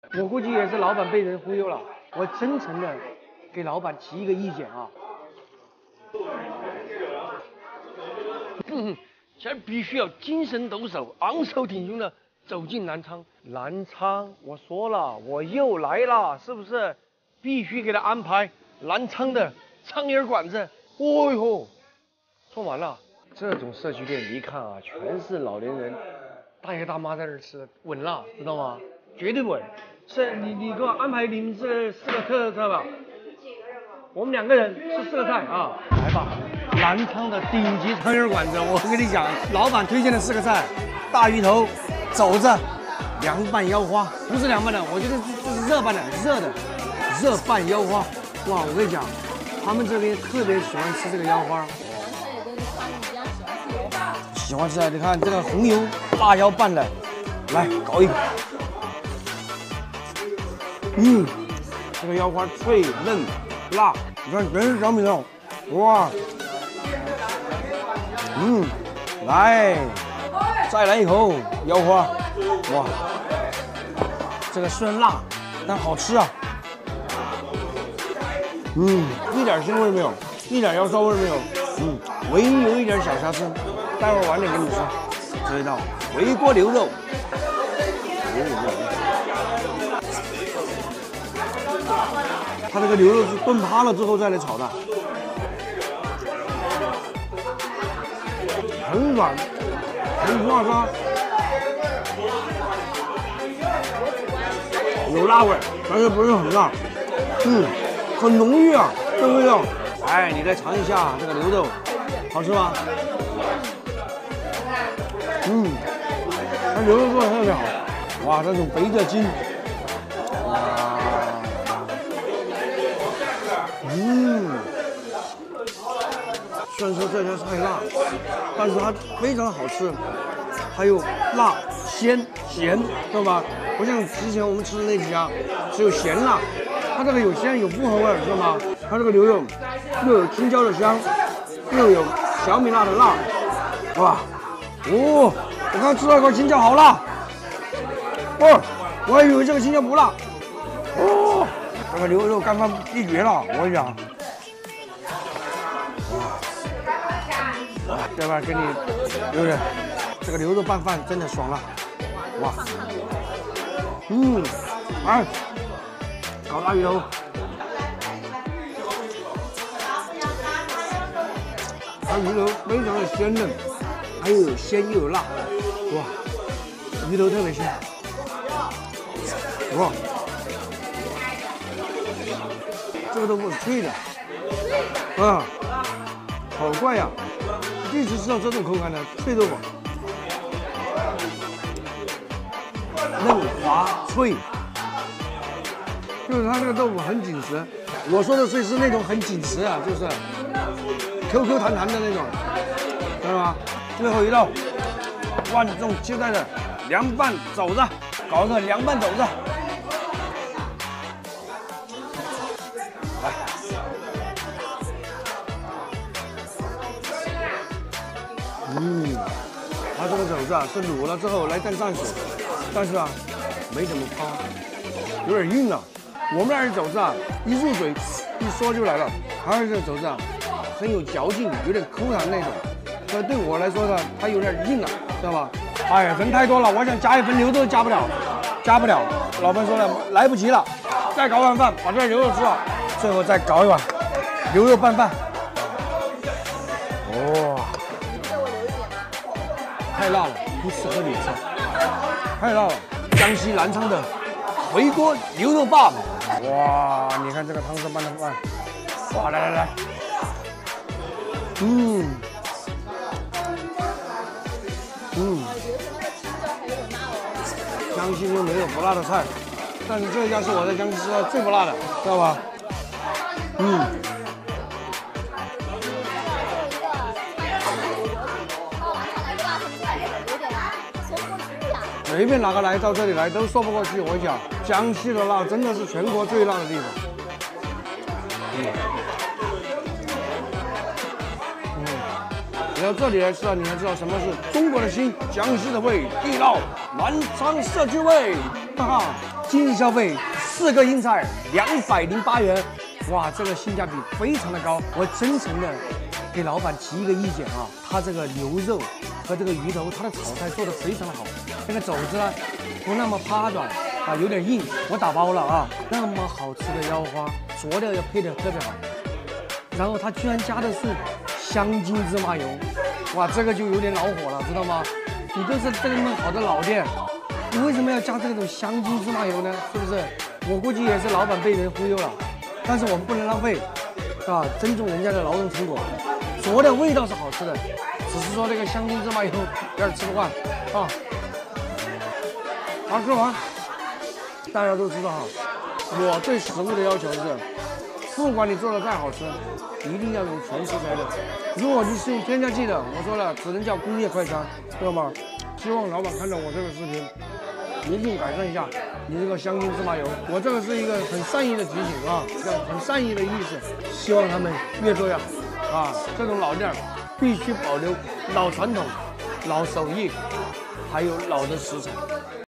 我估计也是老板被人忽悠了。我真诚的给老板提一个意见啊。现在必须要精神抖擞、昂首挺胸的走进南昌。南昌，我说了，我又来了，是不是？必须给他安排南昌的苍蝇馆子。哦呦，说完了，这种社区店一看啊，全是老年人、大爷大妈在这吃，稳了，知道吗？绝对稳。是你给我安排你们这4个特色吧。我们2个人吃4个菜啊，来吧。南昌的顶级苍蝇馆子，我跟你讲，老板推荐的4个菜：大鱼头、肘子、凉拌腰花，不是凉拌的，我觉得这是热拌的，热拌腰花。哇，我跟你讲，他们这边特别喜欢吃这个腰花。喜欢吃啊！你看这个红油辣腰拌的，来搞一口。这个腰花脆嫩辣，你看全是小米料，哇！来，再来一口腰花，哇！这个虽然辣，但好吃啊。一点腥味没有，一点腰骚味没有。唯一有一点小瑕疵，待会儿晚点跟你说。这一道回锅牛肉，它这个牛肉是炖趴了之后再来炒的，很软，很滑沙，有辣味，但是不是很辣，很浓郁啊，这味道。哎，你再尝一下这个牛肉，好吃吗？它牛肉做的特别好，哇，这种肥着筋，哇，虽然说这家菜辣，但是它非常好吃，还有辣、鲜、咸，对吧？不像之前我们吃的那几家，只有咸辣，它这个有鲜有薄荷味，知道吗？它这个牛肉又有青椒的香，又有小米辣的辣，哇！我刚吃到一块青椒，好辣！我还以为这个青椒不辣。这个牛肉干饭一绝了，我跟你讲。对吧？给你，对不对？这个牛肉拌饭真的爽了，哇！来，搞大鱼头。它鱼头非常的鲜嫩，还有鲜又有辣，哇！鱼头特别鲜，哇！这个豆腐是脆的，好怪呀！第一次吃到这种口感的脆豆腐，嫩滑脆，就是它这个豆腐很紧实。我说的脆是那种很紧实啊，就是 QQ 弹弹的那种，知道吗？最后一道，万众期待的凉拌肘子，搞一个凉拌肘子。来，它这个肘子啊是卤了之后来蘸蘸水，但是啊没怎么趴，有点硬了。我们那儿的肘子啊一入嘴一嗦就来了，还有这个肘子啊很有嚼劲，有点抠弹那种。所以对我来说呢，它有点硬了，知道吧？哎呀，人太多了，我想加一份牛肉加不了，加不了。老板说了，来不及了，再搞碗饭把这牛肉吃了，最后再搞一碗牛肉拌饭。哇，太辣了，不适合你吃，太辣了。江西南昌的回锅牛肉拌，哇，你看这个汤汁拌的饭，哇，来来来。江西就没有不辣的菜，但是这一家是我在江西吃到最不辣的，知道吧？随便哪个来到这里来都说不过去。我讲，江西的辣真的是全国最辣的地方。来到这里来吃啊，你才知道什么是中国的心，江西的味，地道，南昌社区味，哈哈。 今日消费4个硬菜208元，哇，这个性价比非常的高。我真诚的给老板提一个意见啊，他这个牛肉和这个鱼头，他的炒菜做的非常的好，那个肘子呢不那么趴软啊，有点硬，我打包了啊。那么好吃的腰花，佐料也配的特别好，然后他居然加的是香精芝麻油，哇，这个就有点恼火了，知道吗？你都是这么好的老店，你为什么要加这种香精芝麻油呢？是不是？我估计也是老板被人忽悠了，但是我们不能浪费，啊，尊重人家的劳动成果。佐料味道是好吃的，只是说这个香精芝麻油有点吃不惯啊。好，吃完，大家都知道哈，我对食物的要求是，不管你做的再好吃，一定要用全食材的。如果你是用添加剂的，我说了，只能叫工业快餐，知道吗？希望老板看到我这个视频，一定改善一下你这个香精芝麻油。我这个是一个很善意的提醒啊，一个很善意的意思，希望他们越做越好啊。这种老店必须保留老传统、老手艺，还有老的食材。